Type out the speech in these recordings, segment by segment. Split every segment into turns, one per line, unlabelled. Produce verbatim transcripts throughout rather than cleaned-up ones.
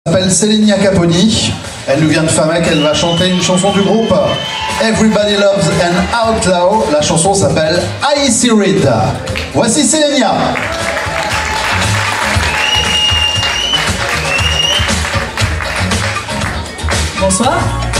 Elle s'appelle Céline Caponi, elle nous vient de Famec, elle va chanter une chanson du groupe Everybody Loves an Outlaw. La chanson s'appelle I See It. Voici Céline.
Bonsoir.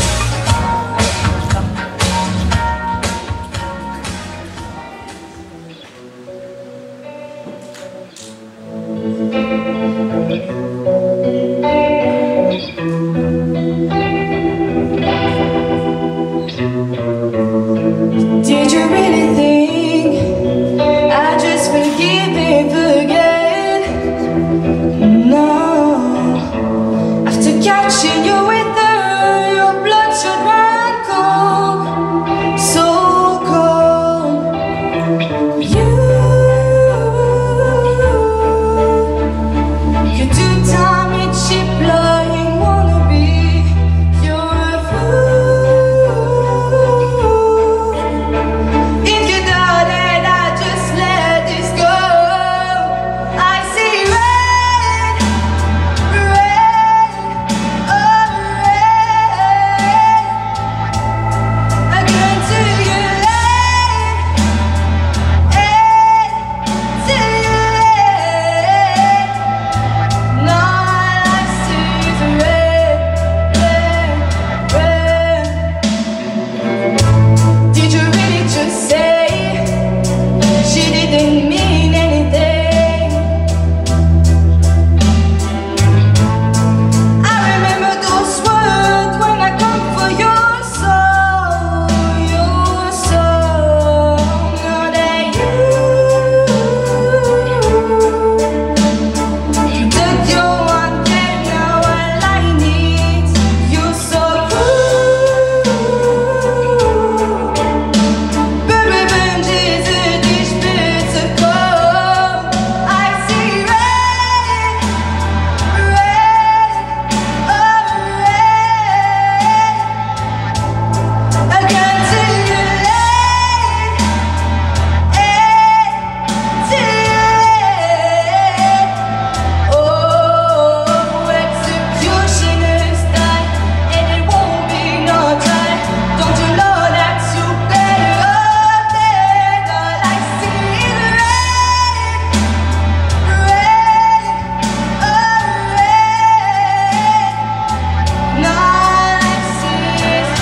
Did you really think I just forgive and forget? No. After catching you with her, your blood should run cold, so cold. You, you two-time it cheap lying wannabe. You're a fool. If you thought that I just let this go, I see red, red, oh red. Again to you late, to you late. Now I see is red, red, red. Did you really just say she didn't mean anything? I remember those words when I come for your soul, your soul. Now that you took your one day, now all I need, you're so cruel. But revenge is a dish bitter cold. I see red, red, oh red. Again to you late, to you late. Oh, executioner's die, and it won't be no time. Don't you know that you better up there? All I see is red, red, oh red. Now all I see is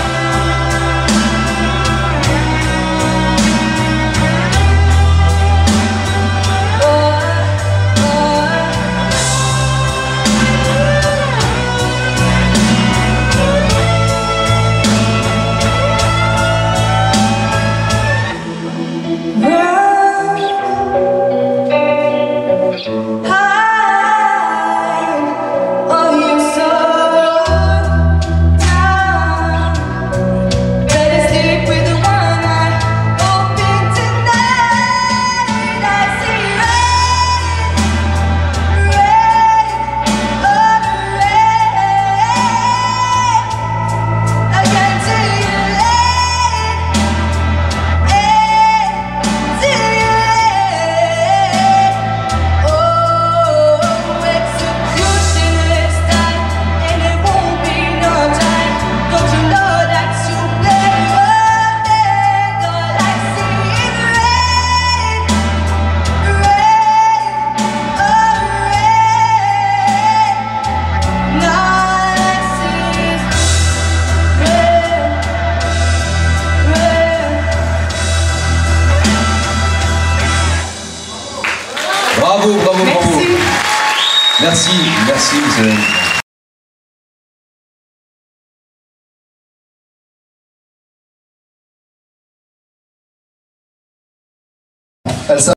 Bravo, bravo, bravo.
Merci.
Merci, merci, monsieur.
Elle